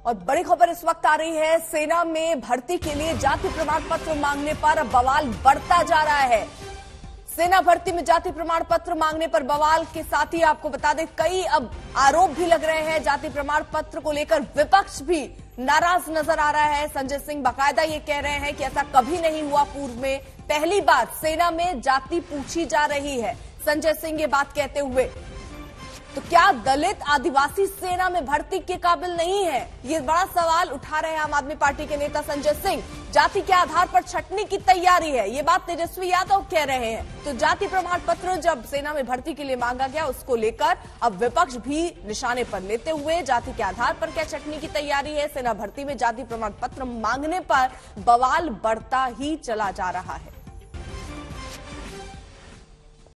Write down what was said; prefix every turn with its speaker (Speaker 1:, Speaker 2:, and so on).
Speaker 1: और बड़ी खबर इस वक्त आ रही है, सेना में भर्ती के लिए जाति प्रमाण पत्र मांगने पर बवाल बढ़ता जा रहा है। सेना भर्ती में जाति प्रमाण पत्र मांगने पर बवाल के साथ ही आपको बता दें कई अब आरोप भी लग रहे हैं। जाति प्रमाण पत्र को लेकर विपक्ष भी नाराज नजर आ रहा है। संजय सिंह बाकायदा ये कह रहे हैं कि ऐसा कभी नहीं हुआ पूर्व में, पहली बार सेना में जाति पूछी जा रही है। संजय सिंह ये बात कहते हुए, तो क्या दलित आदिवासी सेना में भर्ती के काबिल नहीं है? ये बड़ा सवाल उठा रहे हैं आम आदमी पार्टी के नेता संजय सिंह। जाति के आधार पर छंटनी की तैयारी है, ये बात तेजस्वी यादव कह रहे हैं। तो जाति प्रमाण पत्र जब सेना में भर्ती के लिए मांगा गया, उसको लेकर अब विपक्ष भी निशाने पर लेते हुए जाति के आधार पर क्या छंटनी की तैयारी है, सेना भर्ती में जाति प्रमाण पत्र मांगने पर बवाल बढ़ता ही चला जा रहा है।